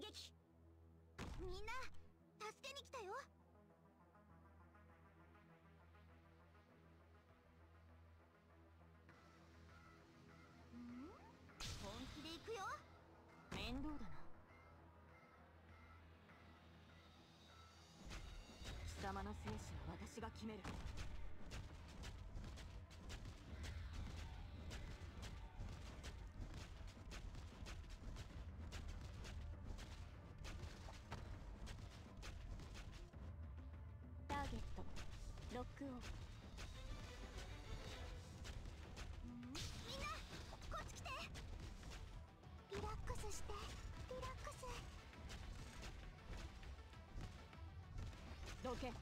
撃。みんな助けに来たよ。本気で行くよ。 面倒だな。貴様の生死は私が決める。 ターゲットロックオン。みんなこっち来て。リラックスして、リラックス。 どけ。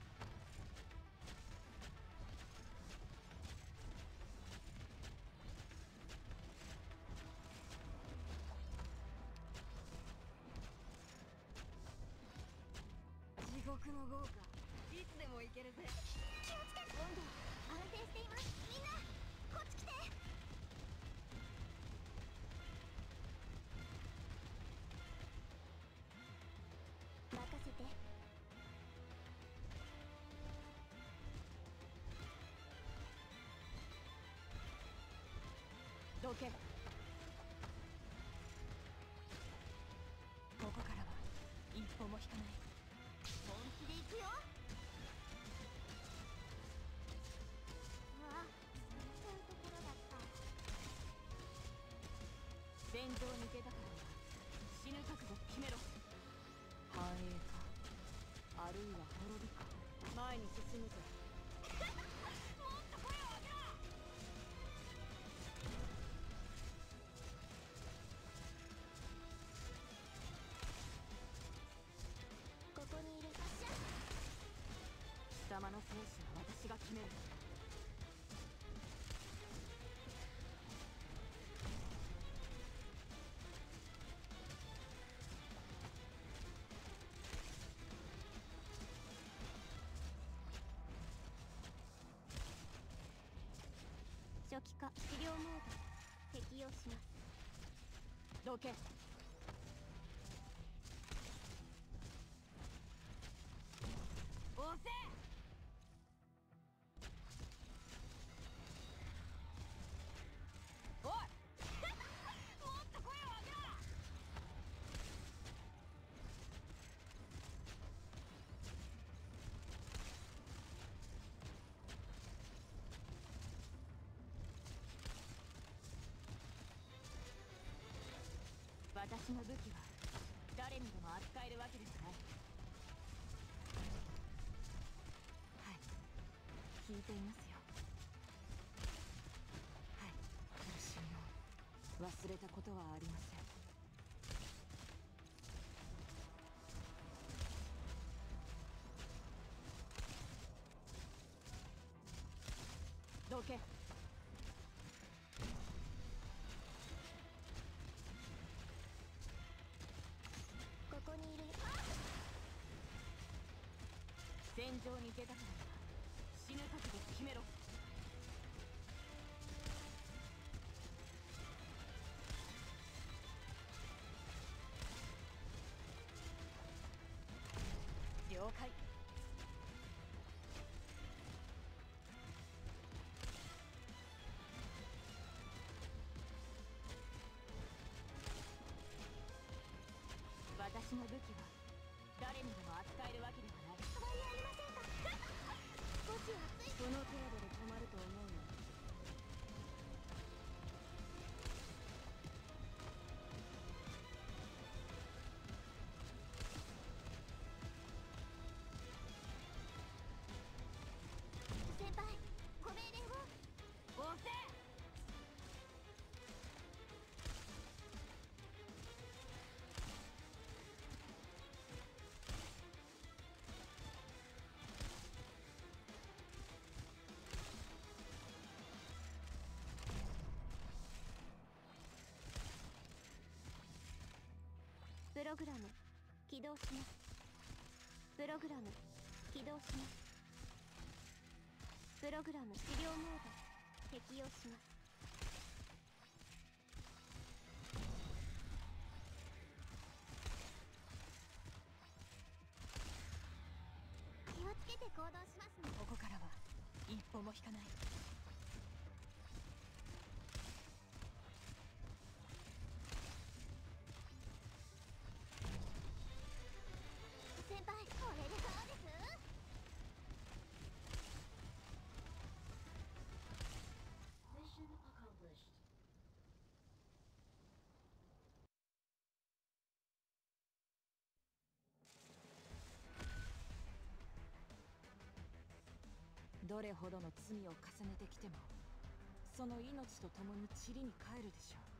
地獄の豪華、いつでも行けるぜ。 気をつけて。温度安定しています。みんなこっち来て。任せて。 どけ。ここからは一歩も引かない。 本気で行くよ。うわ、そういうところだった。 戦場に出たからには死ぬ覚悟決めろ。繁栄か、あるいは滅びか。前に進むぞ。 もっと声を上げろ。ここにいる。発射。 貴様の生死は私が決める。 初期化治療モード適用します。 どけ。押せ。おいもっと声を上げろ。私の武器は誰にでも扱えるわけではない。はい、聞いていますよ。はい、苦しみを忘れたことはありません。どけ。 ここにいる。 戦場に出たからには死ぬ覚悟決めろ。了解。私の武器は誰にでも扱えるわけではない。 変わりありませんか。少しはついて。 その程度で止まると思うよ。 先輩ご命令を。 押せ。 プログラム起動します。プログラム起動します。プログラム治療モード適用します。 つけて行動しますね。 ここからは一歩も引かない。 先輩、これでどうです？ どれほどの罪を重ねてきても、その命と共に塵に帰るでしょう。